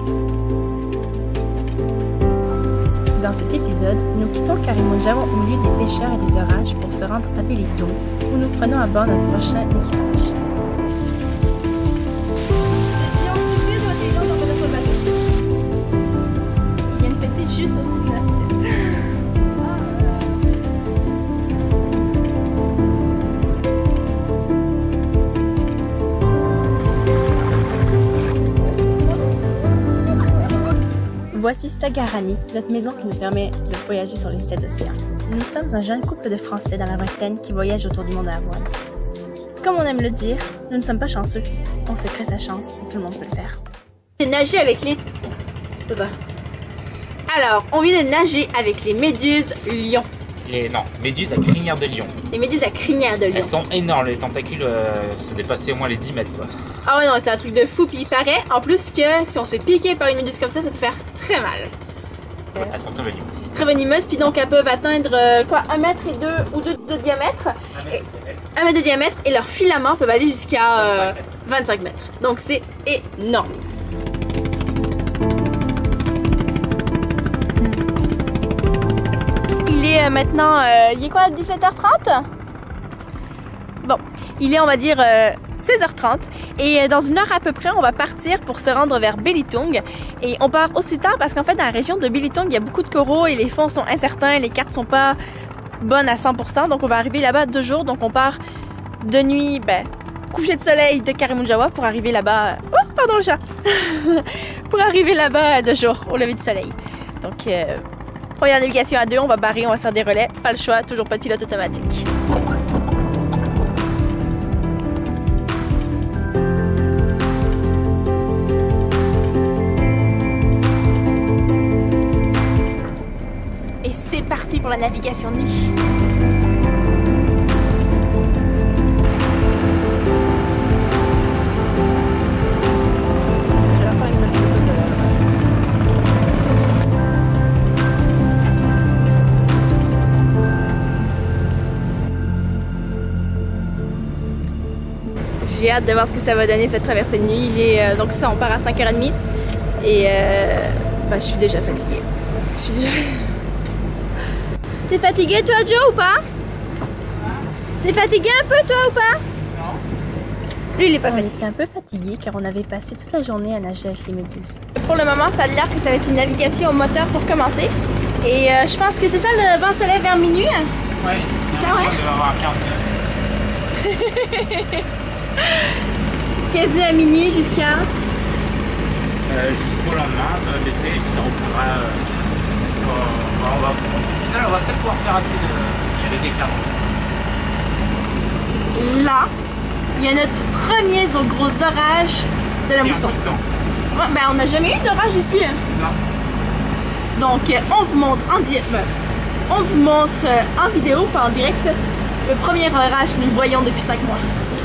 Dans cet épisode, nous quittons Karimundjawa au milieu des pêcheurs et des orages pour se rendre à Belitung, où nous prenons à bord notre prochain équipage. Décision stupide ou intelligente dans notre bateau? Il vient de péter juste au-dessus de notre tête. Voici Sagarani, notre maison qui nous permet de voyager sur les 7 océans. Nous sommes un jeune couple de Français dans la vingtaine qui voyage autour du monde à la voile. Comme on aime le dire, nous ne sommes pas chanceux. On se crée sa chance et tout le monde peut le faire. J'ai nagé avec les... Alors, on vient de nager avec les méduses lions. Non, méduses à crinière de lion. Les méduses à crinière de lion. Elles sont énormes, les tentacules se dépassaient au moins les 10 mètres quoi. Ah ouais non, c'est un truc de fou, puis il paraît en plus que si on se fait piquer par une méduse comme ça peut faire très mal. Elles sont très venimeuses aussi. Très venimeuses, puis donc elles peuvent atteindre quoi, 1 mètre et 2 ou 2 de diamètre. 1 mètre de diamètre et leurs filaments peuvent aller jusqu'à 25 mètres. Donc c'est énorme. Il est maintenant, il est quoi, 17h30? Bon, il est on va dire 16h30 et dans une heure à peu près on va partir pour se rendre vers Belitung et on part aussi tard parce qu'en fait dans la région de Belitung il y a beaucoup de coraux et les fonds sont incertains, les cartes sont pas bonnes à 100%, donc on va arriver là-bas 2 jours, donc on part de nuit, coucher de soleil de Karimundjawa pour arriver là-bas, oh pardon le chat, pour arriver là-bas 2 jours au lever du soleil. Donc première navigation à 2, on va barrer, on va se faire des relais, pas le choix, toujours pas de pilote automatique. Et c'est parti pour la navigation de nuit. J'ai hâte de voir ce que ça va donner cette traversée de nuit. Il est, donc ça, on part à 5h30 et je suis déjà fatiguée. T'es fatigué toi Joe ou pas? T'es fatigué un peu toi ou pas? Non. Lui il est pas On fatigué. était un peu fatigués car on avait passé toute la journée à nager avec les méduses. Pour le moment ça a l'air que ça va être une navigation au moteur pour commencer. Et je pense que c'est ça le vent se lève vers minuit. Ouais. C'est ça ouais? On devrait avoir 15 minutes. 15 nœuds à minuit jusqu'à... Jusqu'au lendemain, ça va baisser et puis ça reprendra. Au final, on va peut-être pouvoir faire assez de. Il y a des éclairs. Là, il y a notre premier gros orage de la mousson. Ouais, on n'a jamais eu d'orage ici. Non. Donc, on vous montre en vidéo, pas en direct, le premier orage que nous voyons depuis 5 mois.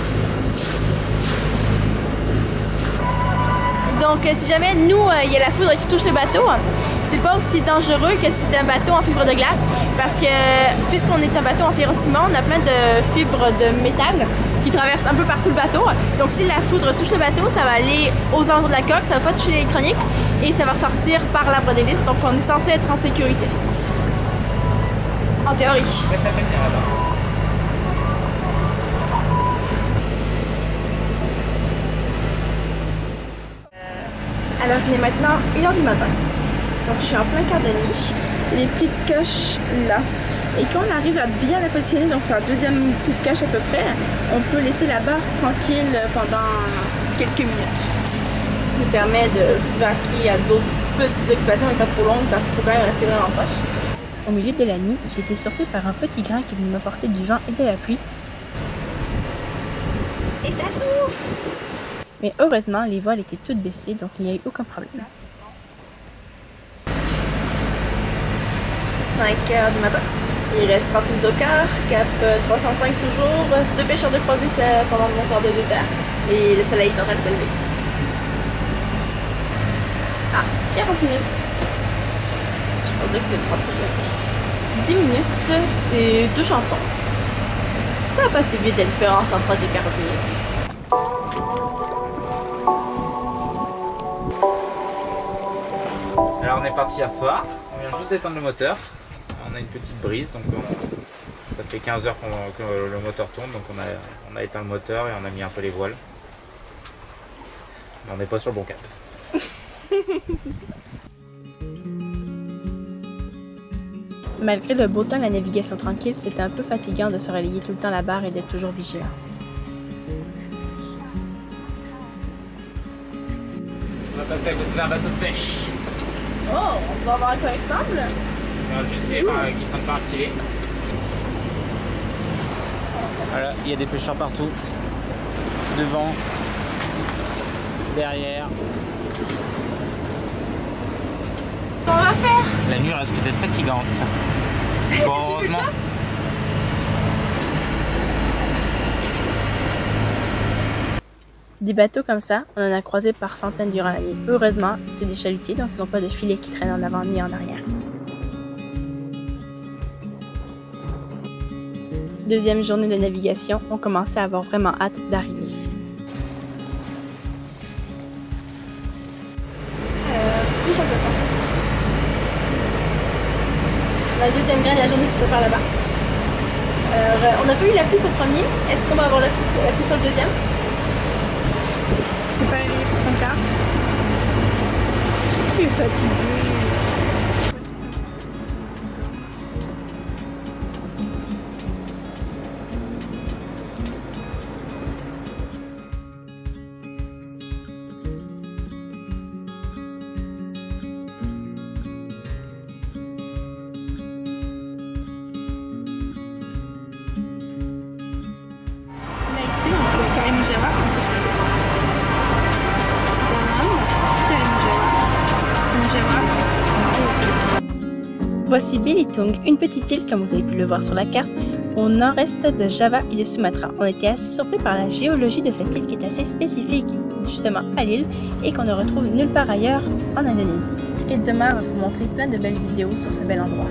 Donc, si jamais nous, il y a la foudre qui touche le bateau, c'est pas aussi dangereux que si c'est un bateau en fibre de glace, parce que puisqu'on est un bateau en ferrociment, on a plein de fibres de métal qui traversent un peu partout le bateau. Donc, si la foudre touche le bateau, ça va aller aux alentours de la coque, ça va pas toucher l'électronique et ça va ressortir par l'arbre d'hélice. Donc, on est censé être en sécurité. En théorie. Ça s'appelle des radars. Alors qu'il est maintenant 1h du matin. Donc je suis en plein quart de nuit. Les petites coches là. Et quand on arrive à bien la positionner, donc c'est la deuxième petite coche à peu près, on peut laisser la barre tranquille pendant quelques minutes. Ce qui nous permet de vaquer à d'autres petites occupations mais pas trop longues parce qu'il faut quand même rester vraiment proche. Au milieu de la nuit, j'ai été surpris par un petit grain qui venait m'apporter du vent et de la pluie. Et ça souffle! Mais heureusement, les voiles étaient toutes baissées, donc il n'y a eu aucun problème. 5h du matin. Il reste 30 minutes au quart, cap 305 toujours, 2 pêcheurs de croisière pendant mon quart de 2 heures. Et le soleil est en train de s'élever. Ah, 40 minutes. Je pensais que c'était 30 minutes. 10 minutes, c'est 2 chansons. Ça va pas si vite la différence entre 30 et 40 minutes. On est parti hier soir, on vient juste d'éteindre le moteur. On a une petite brise, donc ça fait 15 heures que le moteur tourne, donc on a éteint le moteur et on a mis un peu les voiles. Mais on n'est pas sur le bon cap. Malgré le beau temps et la navigation tranquille, c'était un peu fatigant de se relayer tout le temps la barre et d'être toujours vigilant. On va passer à côté d'un bateau de pêche. Oh, on va avoir un correct ensemble. On va juste qui est en train de partir. Voilà, il y a des pêcheurs partout. Devant, derrière. On va faire. La nuit risque d'être fatigante. Bon, heureusement. Des bateaux comme ça, on en a croisé par centaines durant la nuit. Heureusement, c'est des chalutiers, donc ils n'ont pas de filets qui traînent en avant ni en arrière. Deuxième journée de navigation, on commençait à avoir vraiment hâte d'arriver. La deuxième graine de la journée qui se fait par là-bas. Alors, on n'a pas eu la pluie sur le premier. Est-ce qu'on va avoir la pluie sur le deuxième? Je peux pas réveiller pour son quart. Je suis fatiguée. Voici Belitung, une petite île, comme vous avez pu le voir sur la carte, au nord-est de Java et de Sumatra. On était assez surpris par la géologie de cette île qui est assez spécifique, justement à l'île, et qu'on ne retrouve nulle part ailleurs en Indonésie. Et demain, on va vous montrer plein de belles vidéos sur ce bel endroit.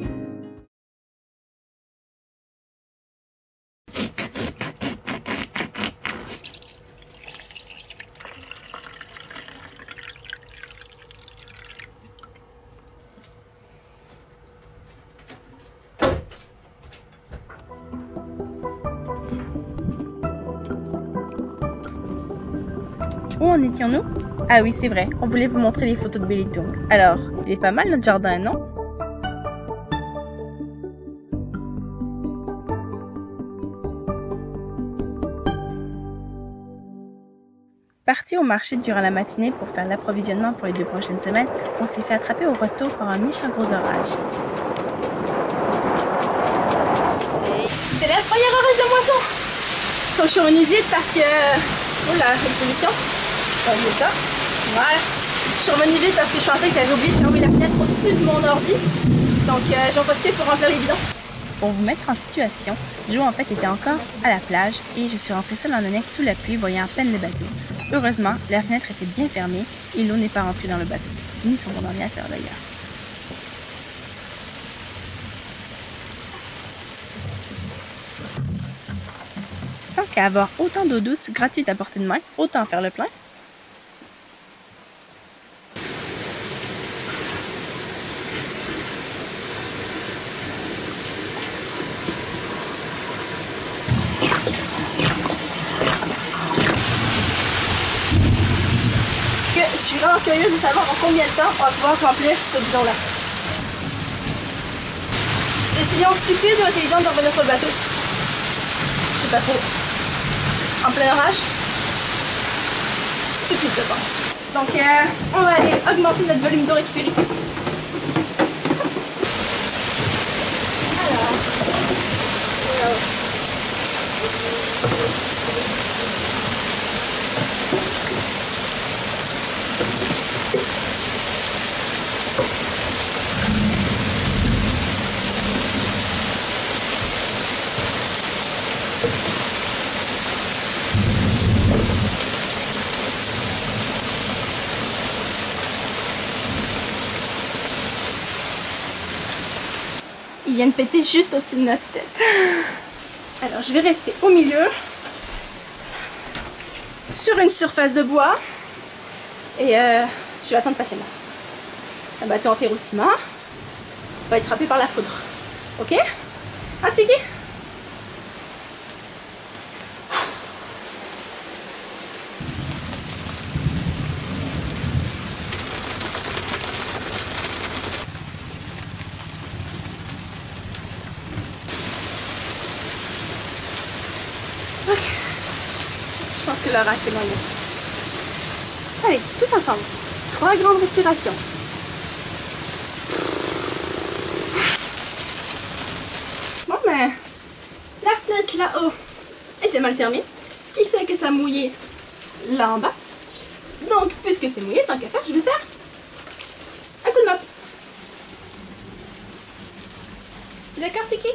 Où en étions-nous? Ah oui, c'est vrai, on voulait vous montrer les photos de Belitung. Alors, il est pas mal notre jardin, non? Parti au marché durant la matinée pour faire l'approvisionnement pour les 2 prochaines semaines, on s'est fait attraper au retour par un méchant gros orage. C'est le premier orage de moisson. Faut que je sois revenue vite parce que... Oh la exposition. On va oublier ça. Voilà. Je suis revenue vite parce que je pensais que j'avais oublié de fermer la fenêtre au-dessus de mon ordi. Donc j'en profitais pour remplir les bidons. Pour vous mettre en situation, Joe en fait était encore à la plage et je suis rentrée seule en Onex sous la pluie voyant à peine le bateau. Heureusement, la fenêtre était bien fermée et l'eau n'est pas rentrée dans le bateau, ni sur mon ordinateur d'ailleurs. Tant qu'à avoir autant d'eau douce gratuite à portée de main, autant faire le plein. Je suis vraiment curieuse de savoir en combien de temps on va pouvoir remplir ce bidon-là. Décision stupide ou intelligente de revenir sur le bateau? Je sais pas trop. En plein orage? Stupide, je pense. Donc, on va aller augmenter notre volume d'eau récupérée. Alors. Il vient de péter juste au-dessus de notre tête. Alors je vais rester au milieu, sur une surface de bois, et je vais attendre patiemment. un bateau en ferro-ciment va être frappé par la foudre. Ok? Ah, Sticky? Ok. Je pense que l'orage est moyen. Allez, tous ensemble. 3 grandes respirations. Bon ben, la fenêtre là-haut était mal fermée, ce qui fait que ça mouillait là en bas. Donc, puisque c'est mouillé, tant qu'à faire, je vais faire un coup de mop. D'accord, Sticky?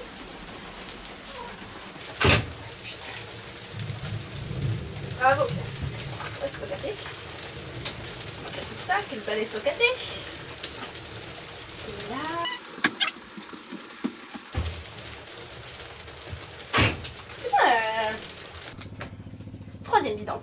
Bravo. Ça, c'est pas cassé. On va casser ça, que le balai soit cassé. Et là. Troisième bidon.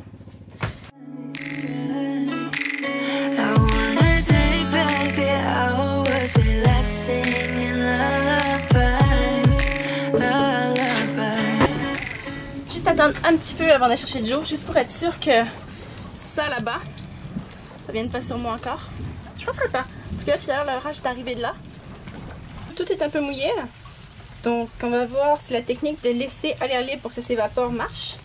Juste attendre un petit peu avant de chercher Joe, juste pour être sûr que ça là-bas, ça vienne pas sur moi encore. Je penserais pas, parce que là tout à l'heure l'orage est arrivé de là. Tout est un peu mouillé. Donc on va voir si la technique de laisser à l'air libre pour que ça s'évapore marche.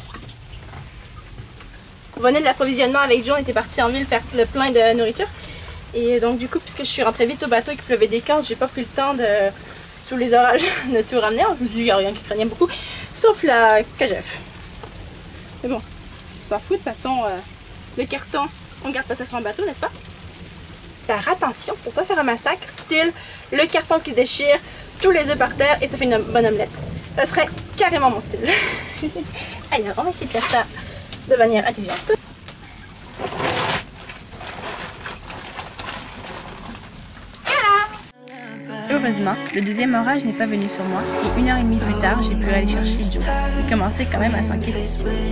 On venait de l'approvisionnement avec Joe, on était parti en ville faire le plein de nourriture. Et donc du coup, puisque je suis rentrée vite au bateau et qu'il pleuvait des cordes, j'ai pas pris le temps de, sous les orages, de tout ramener. Je me suis dit, il n'y a rien qui craignait beaucoup, sauf la cagef. Mais bon, on s'en fout, de toute façon, le carton, on garde pas ça sur un bateau, n'est-ce pas? Faire attention pour pas faire un massacre, style le carton qui se déchire, tous les œufs par terre et ça fait une bonne omelette. Ça serait carrément mon style. Alors, on va essayer de faire ça de manière intelligente. Heureusement, le deuxième orage n'est pas venu sur moi et 1h30 plus tard, j'ai pu aller chercher Joe. Il commençait quand même à s'inquiéter.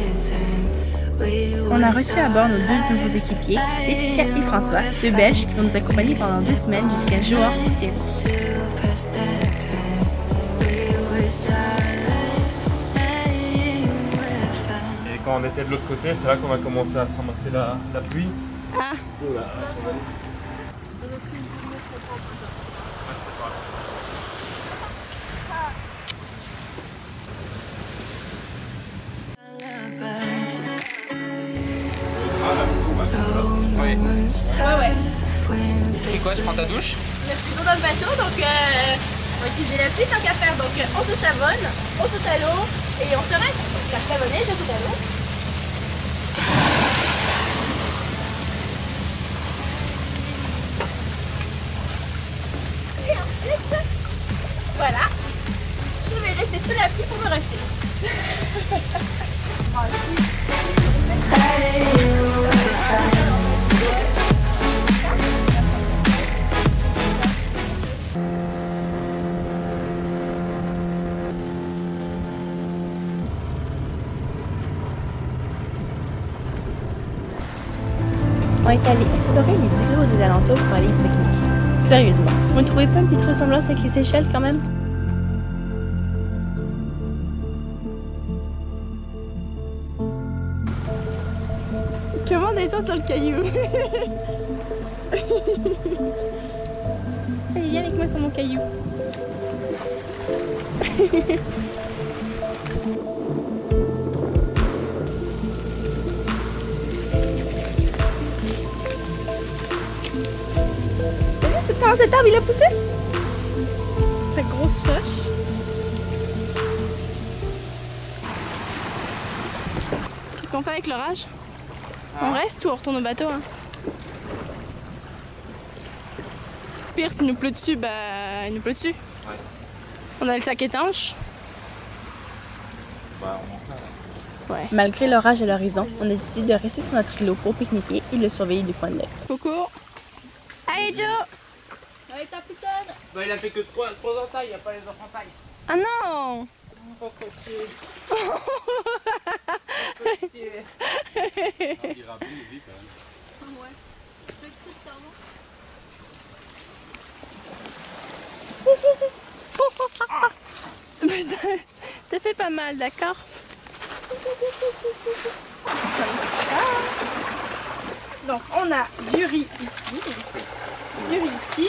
On a reçu à bord nos 2 nouveaux équipiers, Laetitia et François, 2 Belges qui vont nous accompagner pendant 2 semaines jusqu'à Johor au Pérou. Et quand on était de l'autre côté, c'est là qu'on a commencé à se ramasser la pluie. Ah. Oula. Ouais. C'est quoi, je prends ta douche? On a plus d'eau dans le bateau, donc on va utiliser la pluie tant qu'à faire. Donc on se savonne, on saute à l'eau et on se rince. Donc la savonnée, je saute à l'eau. Et ensuite, voilà, je vais rester sous la pluie pour me rincer. On est allé explorer les îlots des alentours pour aller pique-niquer. Sérieusement, vous ne trouvez pas une petite ressemblance avec les Seychelles quand même? Comment on descend sur le caillou? Allez, viens avec moi sur mon caillou. Comment cet arbre il a poussé? Sa grosse roche. Qu'est-ce qu'on fait avec l'orage? On reste ou on retourne au bateau? Hein? Pire, s'il nous pleut dessus, bah il nous pleut dessus. Ouais. On a le sac étanche. Bah, on en fait. Ouais. Malgré l'orage à l'horizon, on a décidé de rester sur notre îlot pour pique-niquer et de le surveiller du coin de l'œil. Coucou. Allez Joe! Allez ta putain! Bah, il a fait que 3 entailles, il n'y a pas les autres entailles. Ah non! Oh, coquille. Il ira plus vite quand même. Ouais. pas mal, d'accord? Comme ça. Donc on a du riz ici, du riz ici,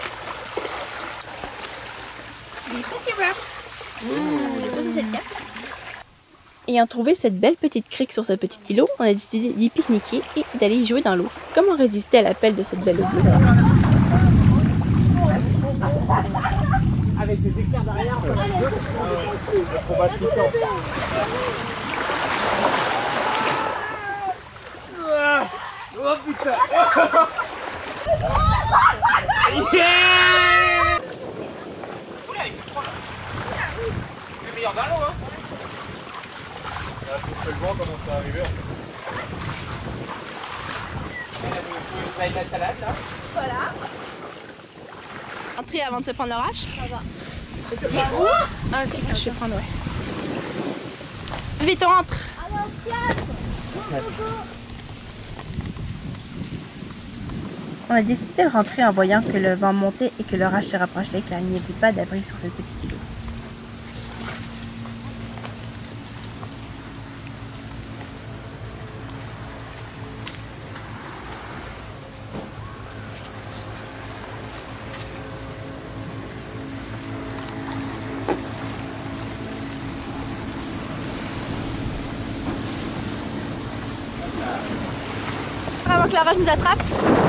du petit beurre. Du coup ça c'est tient. Ayant trouvé cette belle petite crique sur ce petit îlot, on a décidé d'y pique-niquer et d'aller y jouer dans l'eau. Comment résister à l'appel de cette belle eau bleue? Avec des éclairs derrière, on va tout le temps. Oh putain! Yeah! Oula, il fait froid là. C'est meilleur dans l'eau, hein? Parce que le vent commence à arriver en fait. Vous avez de la salade là? Voilà. Entrer avant de se prendre l'orage. Ça va. Ah si, ça je vais prendre, ouais. Vite, on rentre. Allez, on se casse. On a décidé de rentrer en voyant que le vent montait et que l'orage se rapprochait car il n'y avait pas d'abri sur cette petite îlot. Avant que l'orage nous attrape.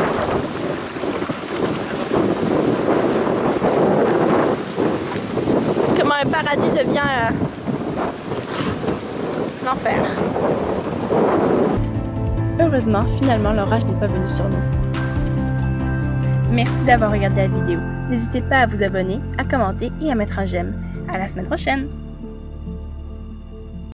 Comment un paradis devient l'enfer. Heureusement, finalement, l'orage n'est pas venu sur nous. Merci d'avoir regardé la vidéo. N'hésitez pas à vous abonner, à commenter et à mettre un j'aime. À la semaine prochaine!